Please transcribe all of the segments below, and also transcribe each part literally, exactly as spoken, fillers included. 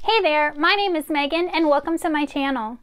Hey there, my name is Megan and welcome to my channel.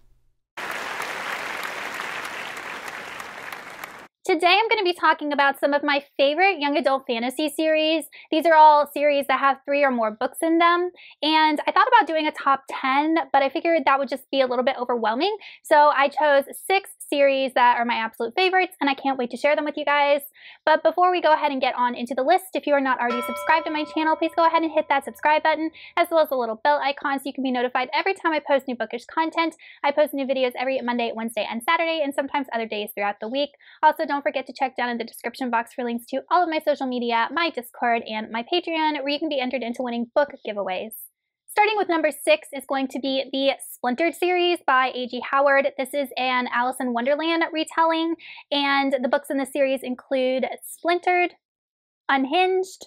Today I'm going to be talking about some of my favorite young adult fantasy series. These are all series that have three or more books in them, and I thought about doing a top ten, but I figured that would just be a little bit overwhelming, so I chose six series that are my absolute favorites, and I can't wait to share them with you guys. But before we go ahead and get on into the list, if you are not already subscribed to my channel, please go ahead and hit that subscribe button, as well as the little bell icon so you can be notified every time I post new bookish content. I post new videos every Monday, Wednesday, and Saturday, and sometimes other days throughout the week. Also, don't forget to check down in the description box for links to all of my social media, my Discord, and my Patreon, where you can be entered into winning book giveaways. Starting with number six is going to be the Splintered series by A G Howard. This is an Alice in Wonderland retelling, and the books in the series include Splintered, Unhinged,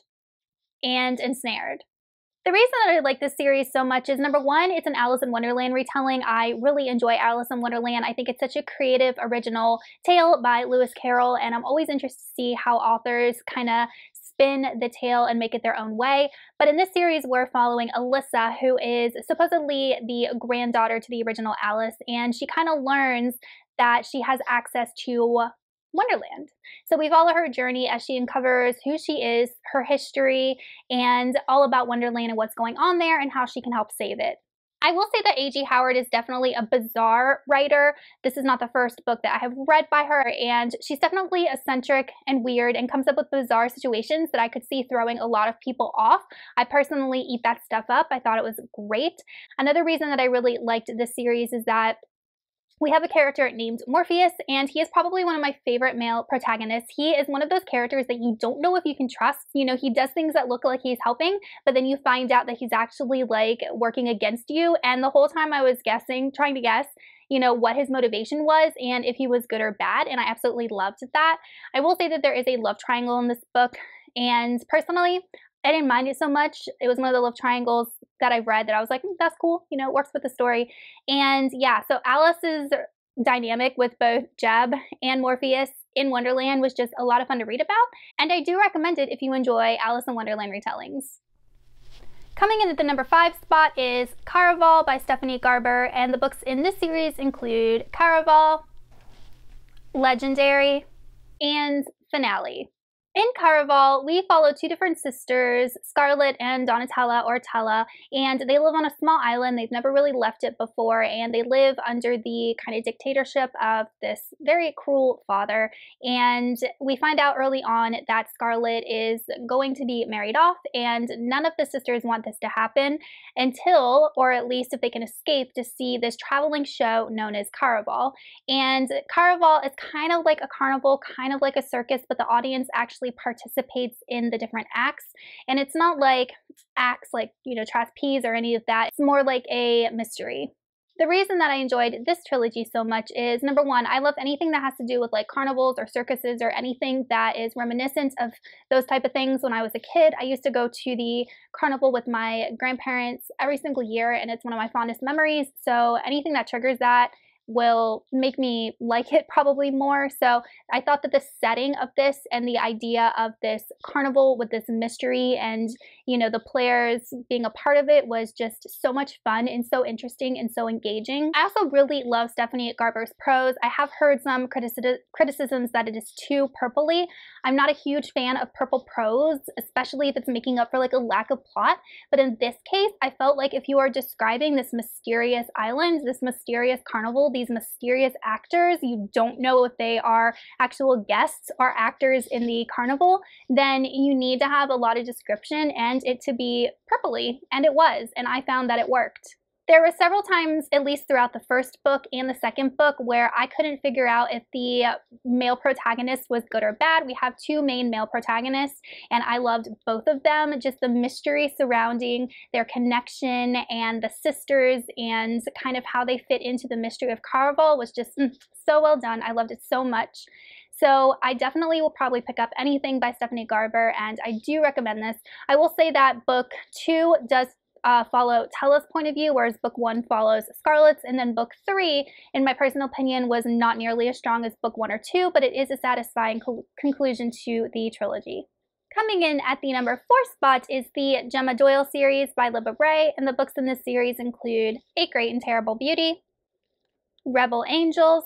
and Ensnared. The reason that I like this series so much is, number one, it's an Alice in Wonderland retelling. I really enjoy Alice in Wonderland. I think it's such a creative, original tale by Lewis Carroll, and I'm always interested to see how authors kind of spin the tale and make it their own way. But in this series, we're following Alyssa, who is supposedly the granddaughter to the original Alice, and she kind of learns that she has access to Wonderland. So we follow her journey as she uncovers who she is, her history, and all about Wonderland and what's going on there and how she can help save it. I will say that A G Howard is definitely a bizarre writer. This is not the first book that I have read by her, and she's definitely eccentric and weird and comes up with bizarre situations that I could see throwing a lot of people off. I personally eat that stuff up. I thought it was great. Another reason that I really liked this series is that we have a character named Morpheus, and he is probably one of my favorite male protagonists. He is one of those characters that you don't know if you can trust. You know, he does things that look like he's helping, but then you find out that he's actually like working against you. And the whole time I was guessing, trying to guess, you know, what his motivation was and if he was good or bad, and I absolutely loved that. I will say that there is a love triangle in this book, and personally, I didn't mind it so much. It was one of the love triangles that I've read that I was like, mm, that's cool, you know, it works with the story. And yeah, so Alice's dynamic with both Jeb and Morpheus in Wonderland was just a lot of fun to read about, and I do recommend it if you enjoy Alice in Wonderland retellings. Coming in at the number five spot is Caraval by Stephanie Garber, and the books in this series include Caraval, Legendary, and Finale. In Caraval, we follow two different sisters, Scarlet and Donatella or Tella, and they live on a small island. They've never really left it before, and they live under the kind of dictatorship of this very cruel father. And we find out early on that Scarlet is going to be married off, and none of the sisters want this to happen until, or at least if they can escape, to see this traveling show known as Caraval. And Caraval is kind of like a carnival, kind of like a circus, but the audience actually participates in the different acts, and it's not like acts like, you know, trapeze or any of that. It's more like a mystery. The reason that I enjoyed this trilogy so much is, number one, I love anything that has to do with like carnivals or circuses or anything that is reminiscent of those type of things. When I was a kid, I used to go to the carnival with my grandparents every single year, and it's one of my fondest memories. So anything that triggers that will make me like it probably more. So I thought that the setting of this and the idea of this carnival with this mystery and, you know, the players being a part of it was just so much fun and so interesting and so engaging. I also really love Stephanie Garber's prose. I have heard some critici criticisms that it is too purpley. I'm not a huge fan of purple prose, especially if it's making up for like a lack of plot. But in this case, I felt like if you are describing this mysterious island, this mysterious carnival, these mysterious actors, you don't know if they are actual guests or actors in the carnival, then you need to have a lot of description and it to be purpley, and it was, and I found that it worked. There were several times, at least throughout the first book and the second book, where I couldn't figure out if the male protagonist was good or bad. We have two main male protagonists, and I loved both of them. Just the mystery surrounding their connection and the sisters and kind of how they fit into the mystery of Caraval was just mm, so well done. I loved it so much. So I definitely will probably pick up anything by Stephanie Garber, and I do recommend this. I will say that book two does Uh, follow Tella's point of view, whereas book one follows Scarlet's, and then book three, in my personal opinion, was not nearly as strong as book one or two, but it is a satisfying co conclusion to the trilogy. Coming in at the number four spot is the Gemma Doyle series by Libba Bray, and the books in this series include A Great and Terrible Beauty, Rebel Angels,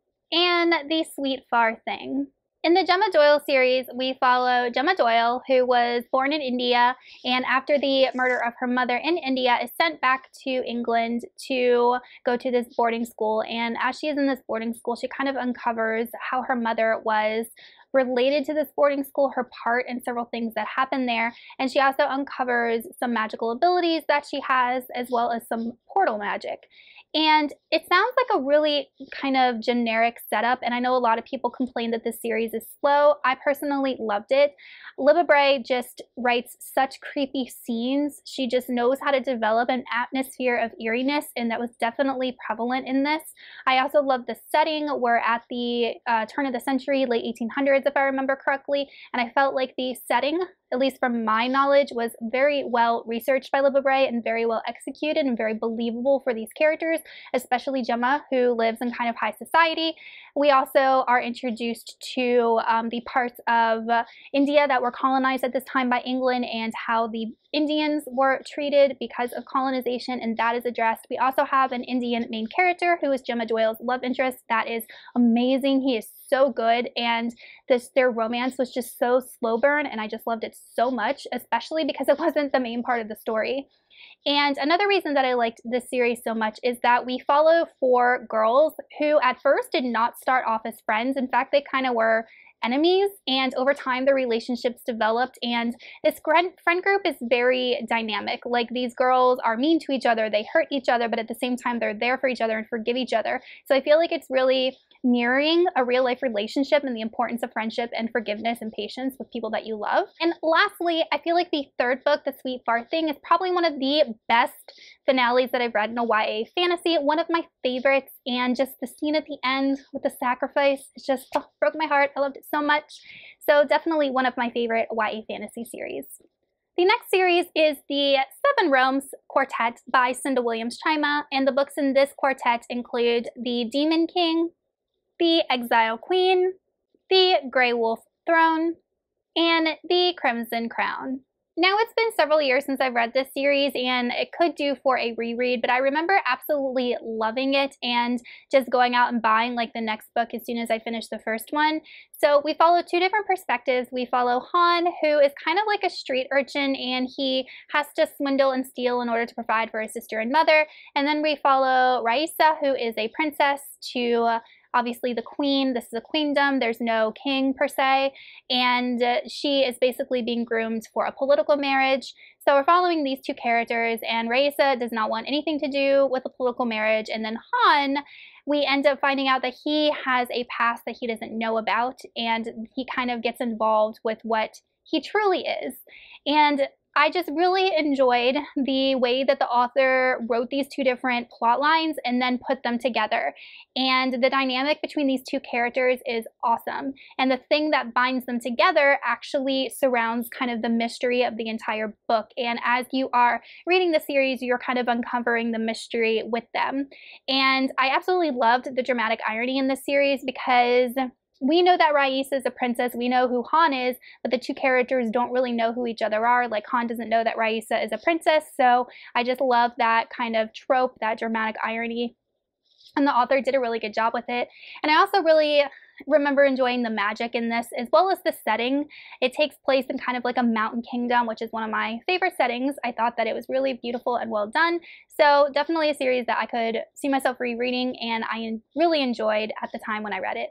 and The Sweet Far Thing. In the Gemma Doyle series, we follow Gemma Doyle, who was born in India, and after the murder of her mother in India, is sent back to England to go to this boarding school. And as she is in this boarding school, she kind of uncovers how her mother was related to this boarding school, her part in several things that happen there, and she also uncovers some magical abilities that she has, as well as some portal magic. And it sounds like a really kind of generic setup, and I know a lot of people complain that this series is slow. I personally loved it. Libba Bray just writes such creepy scenes. She just knows how to develop an atmosphere of eeriness, and that was definitely prevalent in this. I also love the setting. We're at the uh, turn of the century, late eighteen hundreds, if I remember correctly, and I felt like the setting, at least from my knowledge, was very well researched by Libba Bray and very well executed and very believable for these characters, especially Gemma, who lives in kind of high society. We also are introduced to um, the parts of uh, India that were colonized at this time by England and how the Indians were treated because of colonization, and that is addressed. We also have an Indian main character who is Gemma Doyle's love interest. That is amazing. He is so good, and this their romance was just so slow burn, and I just loved it so much, especially because it wasn't the main part of the story. And another reason that I liked this series so much is that we follow four girls who at first did not start off as friends. In fact, they kind of were enemies, and over time the relationships developed, and this friend group is very dynamic. Like, these girls are mean to each other, they hurt each other, but at the same time they're there for each other and forgive each other. So I feel like it's really mirroring a real life relationship and the importance of friendship and forgiveness and patience with people that you love. And lastly, I feel like the third book, The Sweet Far Thing, is probably one of the best finales that I've read in a Y A fantasy, one of my favorites, and just the scene at the end with the sacrifice, it just oh, broke my heart. I loved it so much. So definitely one of my favorite Y A fantasy series. The next series is the Seven Realms Quartet by Cinda Williams-Chima, and the books in this quartet include The Demon King, The Exile Queen, The Grey Wolf Throne, and The Crimson Crown. Now, it's been several years since I've read this series, and it could do for a reread, but I remember absolutely loving it and just going out and buying like the next book as soon as I finished the first one. So we follow two different perspectives. We follow Han, who is kind of like a street urchin, and he has to swindle and steal in order to provide for his sister and mother. And then we follow Raisa, who is a princess to uh, obviously the queen. This is a queendom. There's no king per se, and uh, she is basically being groomed for a political marriage. So we're following these two characters, and Raisa does not want anything to do with a political marriage, and then Han, we end up finding out that he has a past that he doesn't know about, and he kind of gets involved with what he truly is. And I just really enjoyed the way that the author wrote these two different plot lines and then put them together. And the dynamic between these two characters is awesome. And the thing that binds them together actually surrounds kind of the mystery of the entire book. And as you are reading the series, you're kind of uncovering the mystery with them. And I absolutely loved the dramatic irony in this series, because we know that Raisa is a princess, we know who Han is, but the two characters don't really know who each other are. Like, Han doesn't know that Raisa is a princess, so I just love that kind of trope, that dramatic irony, and the author did a really good job with it. And I also really remember enjoying the magic in this, as well as the setting. It takes place in kind of like a mountain kingdom, which is one of my favorite settings. I thought that it was really beautiful and well done. So definitely a series that I could see myself rereading, and I really enjoyed at the time when I read it.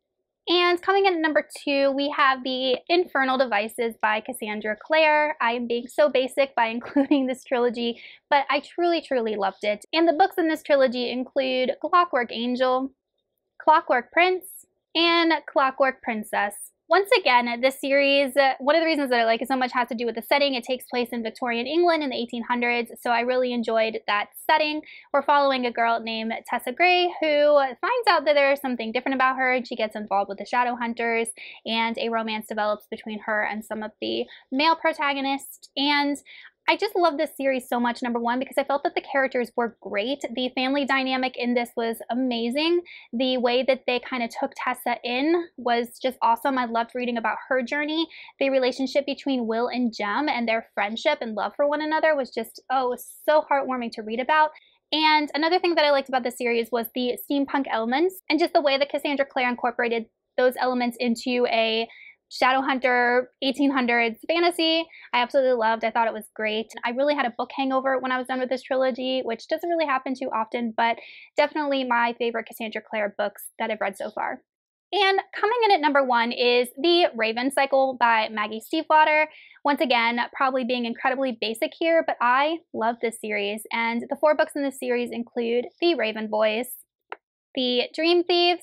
And coming in at number two, we have The Infernal Devices by Cassandra Clare. I am being so basic by including this trilogy, but I truly, truly loved it. And the books in this trilogy include Clockwork Angel, Clockwork Prince, and Clockwork Princess. Once again, this series, uh, one of the reasons that I like it so much has to do with the setting. It takes place in Victorian England in the eighteen hundreds, so I really enjoyed that setting. We're following a girl named Tessa Gray who finds out that there's something different about her, and she gets involved with the shadow hunters, and a romance develops between her and some of the male protagonists. And I just love this series so much, number one, because I felt that the characters were great. The family dynamic in this was amazing. The way that they kind of took Tessa in was just awesome. I loved reading about her journey. The relationship between Will and Jem and their friendship and love for one another was just, oh, it was so heartwarming to read about. And another thing that I liked about the series was the steampunk elements and just the way that Cassandra Clare incorporated those elements into a Shadowhunter eighteen hundreds fantasy. I absolutely loved. I thought it was great. I really had a book hangover when I was done with this trilogy, which doesn't really happen too often, but definitely my favorite Cassandra Clare books that I've read so far. And coming in at number one is The Raven Cycle by Maggie Stiefvater. Once again, probably being incredibly basic here, but I love this series. And the four books in this series include The Raven Boys, The Dream Thieves,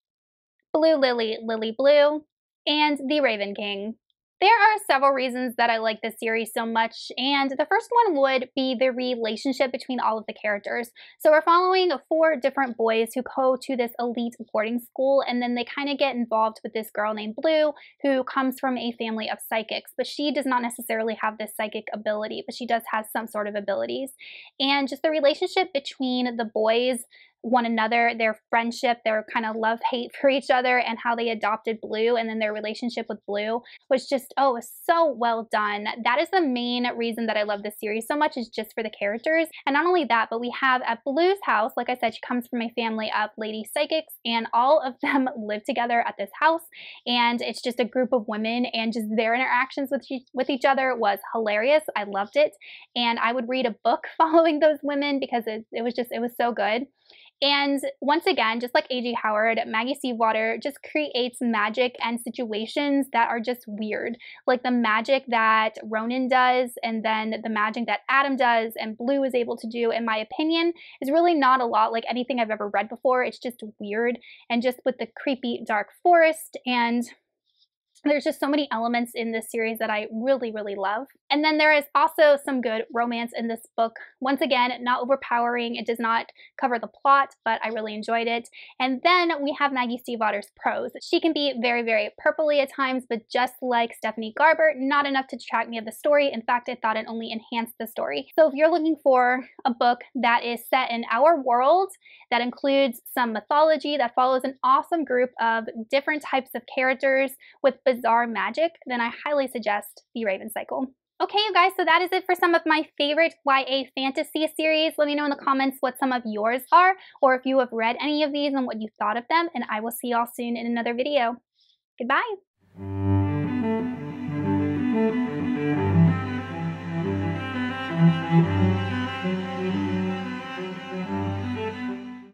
Blue Lily, Lily Blue, and The Raven King. There are several reasons that I like this series so much, and the first one would be the relationship between all of the characters. So we're following four different boys who go to this elite boarding school, and then they kind of get involved with this girl named Blue, who comes from a family of psychics, but she does not necessarily have this psychic ability, but she does have some sort of abilities. And just the relationship between the boys, one another, their friendship, their kind of love-hate for each other, and how they adopted Blue, and then their relationship with Blue was just, oh, it was so well done. That is the main reason that I love this series so much, is just for the characters. And not only that, but we have at Blue's house, like I said, she comes from a family of lady psychics, and all of them live together at this house, and it's just a group of women, and just their interactions with each, with each other was hilarious. I loved it, and I would read a book following those women because it, it was just, it was so good. And once again, just like A G Howard, Maggie Stiefvater just creates magic and situations that are just weird. Like the magic that Ronan does, and then the magic that Adam does and Blue is able to do, in my opinion, is really not a lot like anything I've ever read before. It's just weird, and just with the creepy dark forest, and there's just so many elements in this series that I really, really love. And then there is also some good romance in this book. Once again, not overpowering. It does not cover the plot, but I really enjoyed it. And then we have Maggie Stiefvater's prose. She can be very, very purpley at times, but just like Stephanie Garber, not enough to detract me of the story. In fact, I thought it only enhanced the story. So if you're looking for a book that is set in our world, that includes some mythology, that follows an awesome group of different types of characters with bizarre magic, then I highly suggest The Raven Cycle. Okay, you guys, so that is it for some of my favorite Y A fantasy series. Let me know in the comments what some of yours are, or if you have read any of these and what you thought of them, and I will see y'all soon in another video. Goodbye!